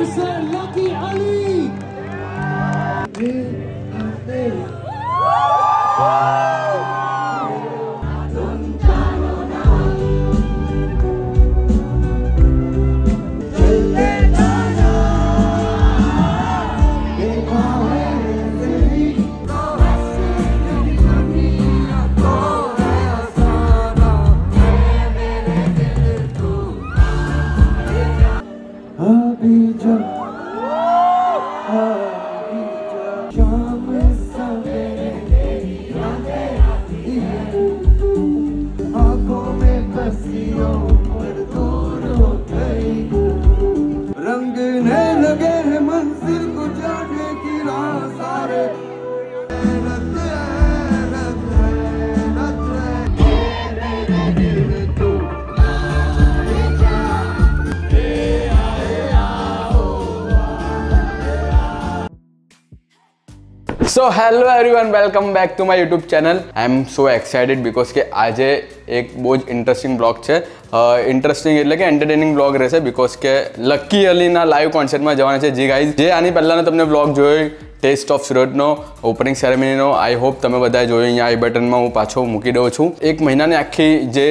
for Sir Lucky Ali. So hello everyone, welcome back to my YouTube channel. I am so excited because કે આજે એક બહુ જ interesting blog છે। Interesting એટલે કે એન્ટરટેનિંગ બ્લોગ રહેશે बिकॉज કે લકી અલીના લાઈવ કોન્સર્ટમાં જવાના છે। જી ગાઈઝ, જે આની પહેલાંનો તમને બ્લોગ જોયો ટેસ્ટ ઓફ સુરતનો ઓપનિંગ સેરેમનીનો, आई होप તમે બધાએ જોયો। અહીંયા आई બટનમાં હું પાછો મૂકી દઉં છું। એક મહિનાની આખી જે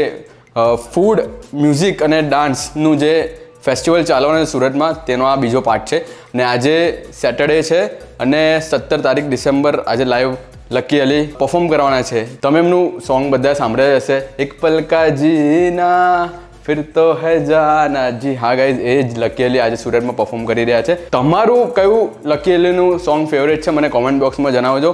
ફૂડ, મ્યુઝિક અને ડાન્સનું જે फेस्टिवल ચાલવાનો સુરતમાં તેનો આ બીજો પાર્ટ છે। અને આજે સેટરડે છે અને 17 તારીખ ડિસેમ્બર આજે લાઈવ લકી અલી પરફોર્મ કરવાના છે। તમે એમનું સોંગ બધા સાંભળ્યા હશે, એક પલ કા જીના फिर तो है जाना। जी हाँ गाइज, એ જ લકી અલી આજે સુરતમાં પરફોર્મ કરી રહ્યા છે। તમારું કયું લકી અલીનું સોંગ ફેવરેટ છે મને કોમેન્ટ બોક્સમાં જણાવજો।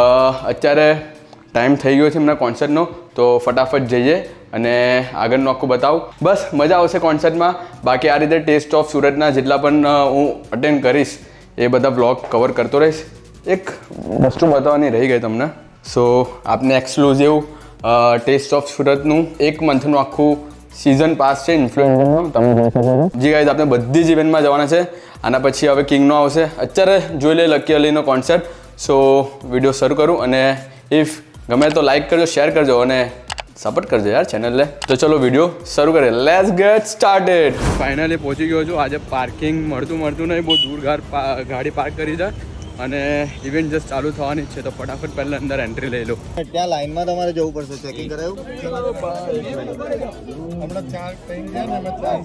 અત્યારે टाइम થઈ ગયો છે એમના કોન્સર્ટનો, તો ફટાફટ જઈએ અને આગળનું આખું બતાવું। બસ મજા આવશે કોન્સર્ટમાં। બાકી આ રીતે ટેસ્ટ ઓફ સુરતના જેટલા પણ હું અટેન્ડ કરીશ એ બધા બ્લોગ કવર કરતો રહીશ। એક વસ્તુ બતાવવાની રહી ગઈ તમને। સો આપને એક્સક્લુઝિવ ટેસ્ટ ઓફ સુરતનું એક મંથનું આખું सीजन पास है इन्फ्लुएंसरનો, તમે જોઈ શકો છો। જી ગાઈઝ, આપણે બધી જ ઇવેન્ટમાં જવાના છે। આના પછી હવે કિંગનો આવશે। અત્યારે જોઈ લે લકી અલીનો કોન્સર્ટ। સો વિડીયો શરૂ કરું અને ઇફ ગમે તો લાઈક કરજો, શેર કરજો અને સપોર્ટ કરજો યાર ચેનલને। તો ચલો વિડીયો શરૂ કરીએ। Let's gate started. ફાઇનલી પહોંચી ગયો છું। આજે પાર્કિંગ મળતું નહીં, બહુ દૂર ગાડી પાર્ક કરી છે અને ઇવેન્ટ જસ્ટ ચાલુ થવાની છે, તો ફટાફટ પહેલાં અંદર એન્ટ્રી લઈ લો। ત્યાં લાઈનમાં તમારે જવું પડશે, ચેકિંગ કરાયું। હમણાં ચાર ટ્રેન છે ને,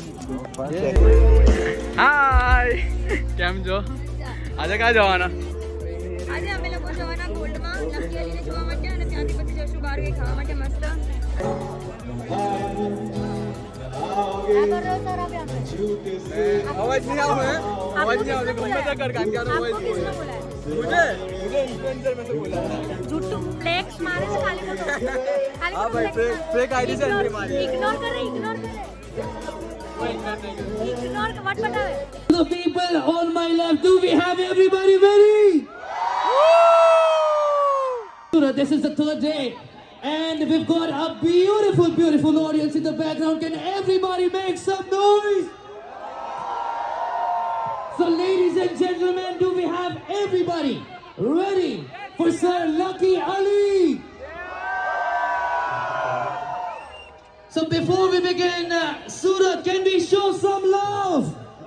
હાય, કેમ છો? આજે ક્યાં જવાના? આજે અમે લોકો જવાના ગોલ્ડમાં લકી અલીને જોવા માટે અને ત્યાંથી પછી જશું બહાર કંઈ ખાવા માટે મસ્ત। અવાજ નહીં આવે, અવાજ नहीं આવે, गम्मे तक कर कान क्या अवाज नहीं है। मुझे इन्फ्लुएंसर में से बोला झूठू फ्लेक्स मारे से खाली हां भाई, फेक आईडी से एंट्री मारी। इग्नोर कर मत बतावे। The people on my left, do we have everybody ready? Surat, this is the third day and we've got a beautiful audience in the background. Can everybody make some noise? So ladies and gentlemen, do we have everybody ready for Sir Lucky Ali? So before we begin, Surat, can we show some love?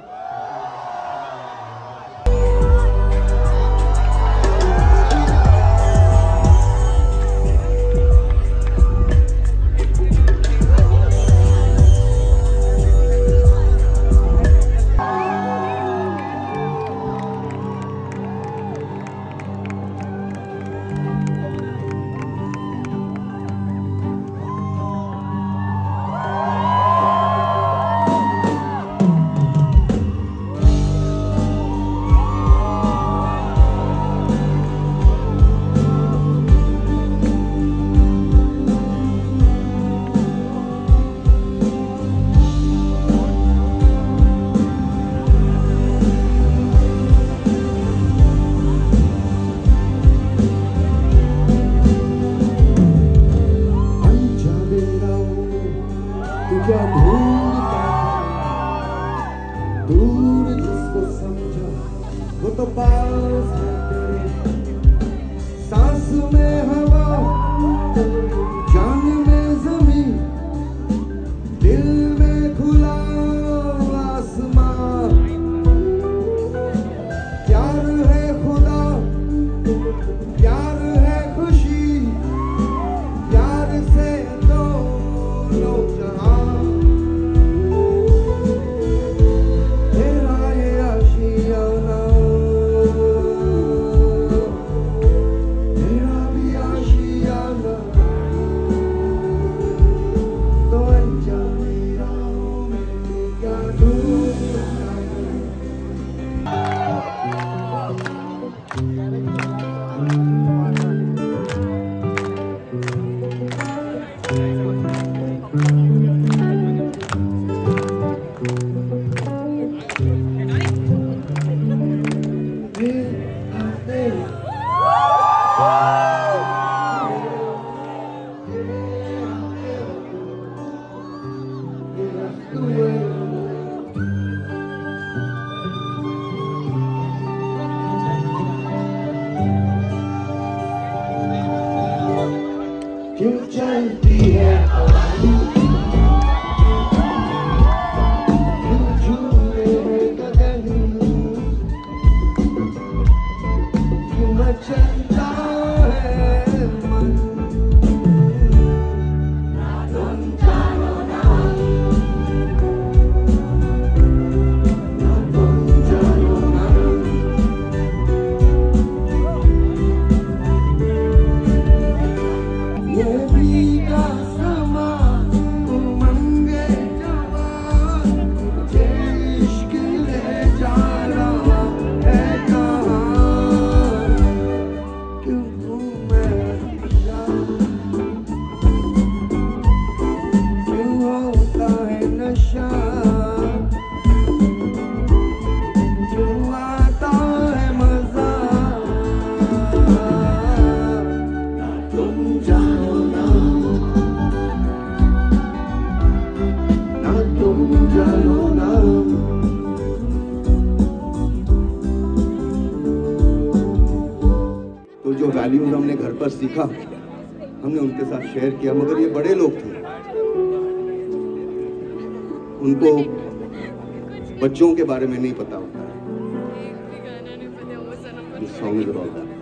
दूर जिसको समझा वो तो पास है तेरे, सांस में हवा, जान में जमीन, दिल में खुला आसमां, वैल्यूज हमने घर पर सीखा, हमने उनके साथ शेयर किया। मगर ये बड़े लोग थे, उनको बच्चों के बारे में नहीं पता होता है। This song is about that.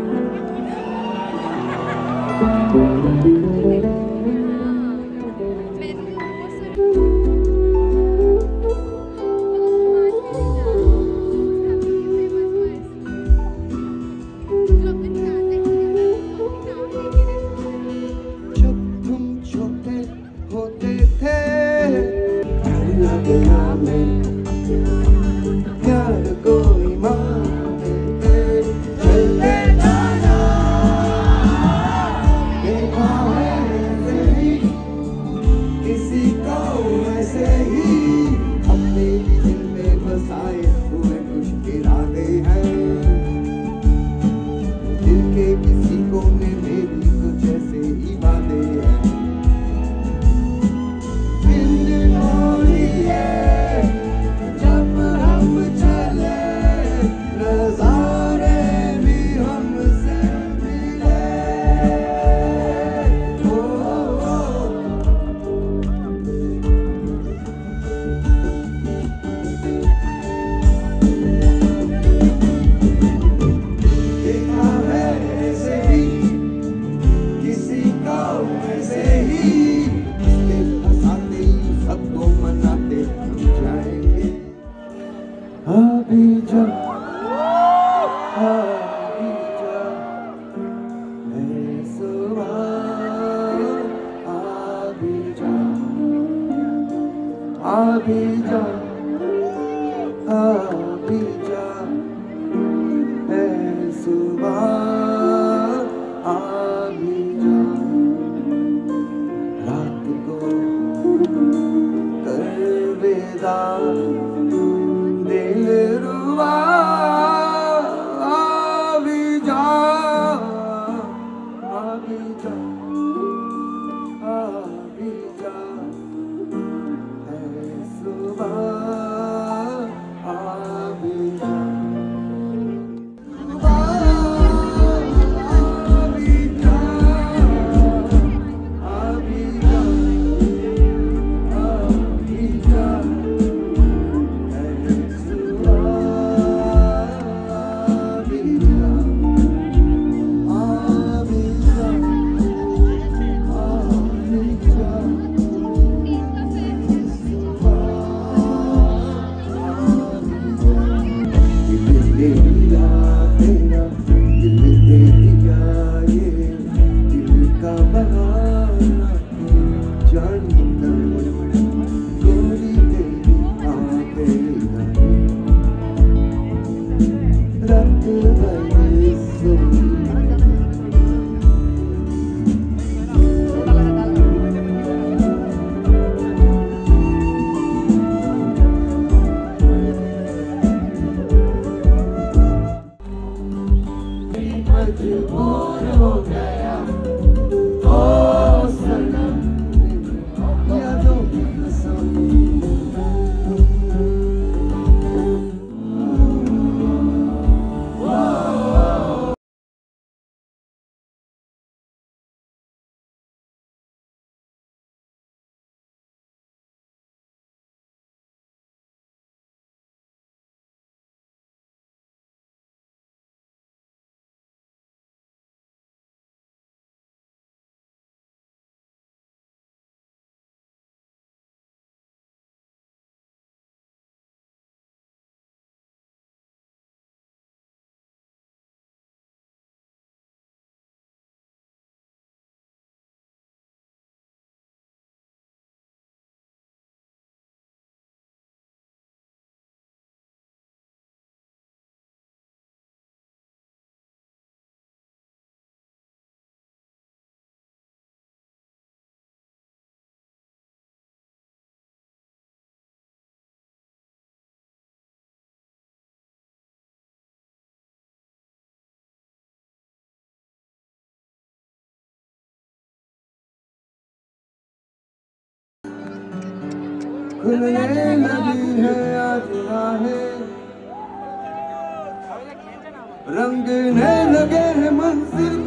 खुलने लगी है आज राहें, रंगने लगे हैं मंजिल को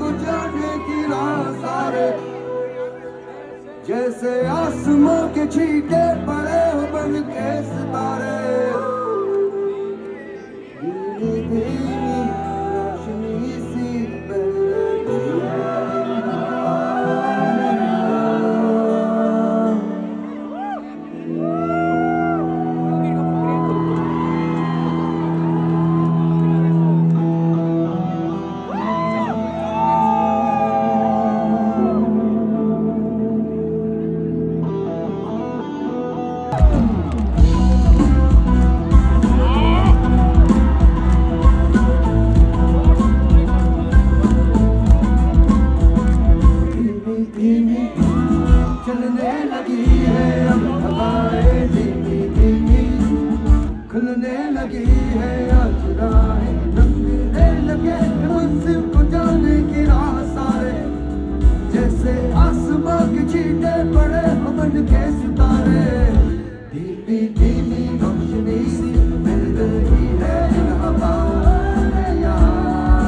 को जाने की राह सारे, जैसे आसमां के छींटे पड़े हो बन के सितारे, धीमी धीमी रोशनी सी बह रही है। चलने लगी है अब हवाएं, धीमी धीमी खुलने लगी है आज राहें, रंगने लगे मंजिल को जाने की राह सारे, जैसे आसमां के छींटे पड़े हो बन के सितारे, धीमी धीमी रोशनी सी मिल रही है इन हवाओं में यहाँ।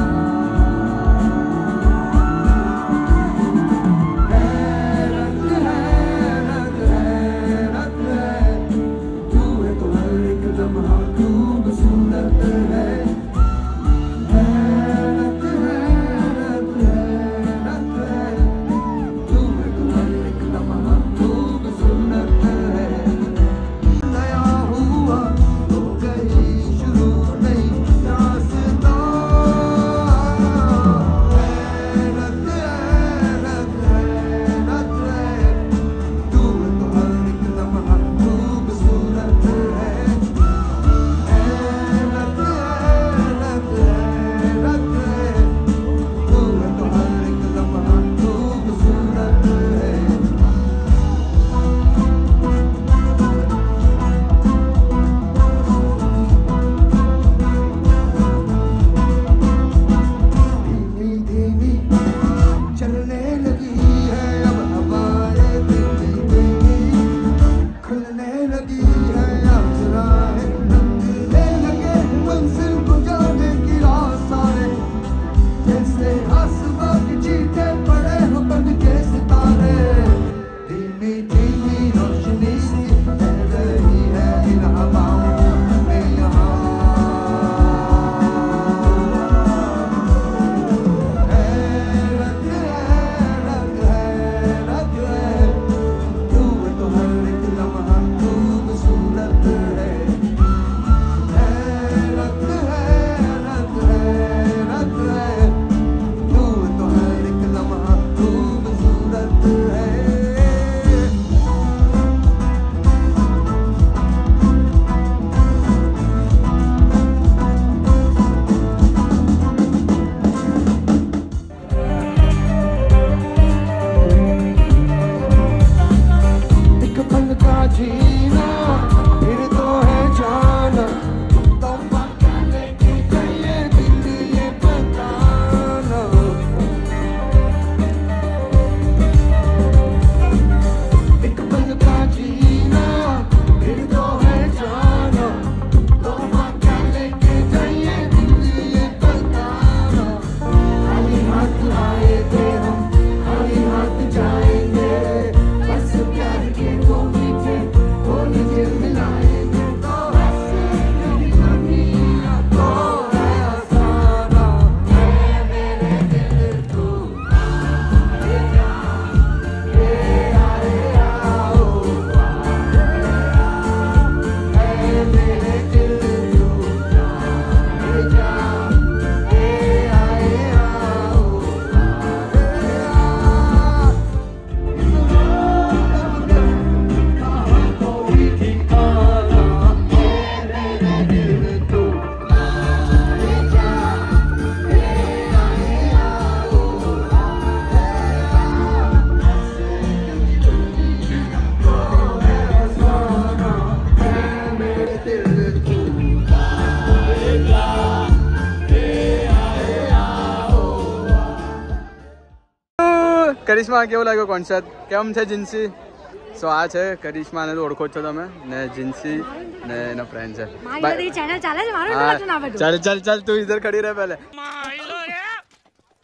કરિશ્મા કેવું લાગ્યો કોન્સર્ટ? કેમ છે જીન્સી? સો આ છે કરિશ્માને તો ઓળખો છો તમે ને જીન્સી ને એનો ફ્રેન્ડ છે. મારી ચેનલ ચાલે છે મારું ઇન્ટ્રોડક્શન આપે. ચાલ ચાલ ચાલ તું ઇધર ખડી રહે પહેલે.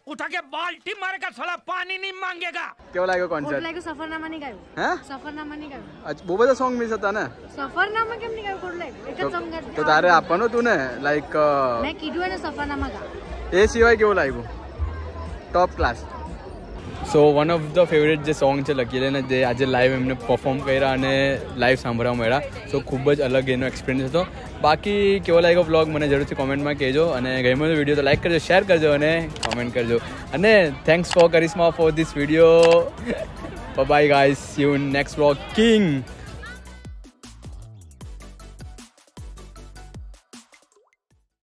उठा के बाल्टी मारेगा साला पानी नहीं मांगेगा કેવો લાગ્યો કોટ કોન્સર્ટ લાગ્યો સફરનામા નહીં ગાયું હે સફરનામા નહીં ગાયું અચ્છા બહુ બધા સોંગ મિસ હતા ને સફરનામા કેમ નહીં ગાયું કોટ લાગ્યું એક જ સોંગ ગાયું તો તારે આપવાનું હતું ને લાઈક મેં કીધું એને સફરનામા ગા એ સિવાય કેવું લાગ્યું top class so one of the favourite જે સોંગ છે લકી લેને જે આજે લાઈવ એમને પરફોર્મ કર્યા અને લાઈવ સાંભળવા મળ્યા સો ખૂબ જ અલગ એનો એક્સપિરિયન્સ હતો બાકી કેવો લાગ્યો બ્લોગ મને જરૂરથી કોમેન્ટમાં કહેજો અને ગમ્યો તો વિડીયો તો લાઈક કરજો શેર કરજો અને કોમેન્ટ કરજો અને thanks for Karishma for this video bye guys see you in next blog king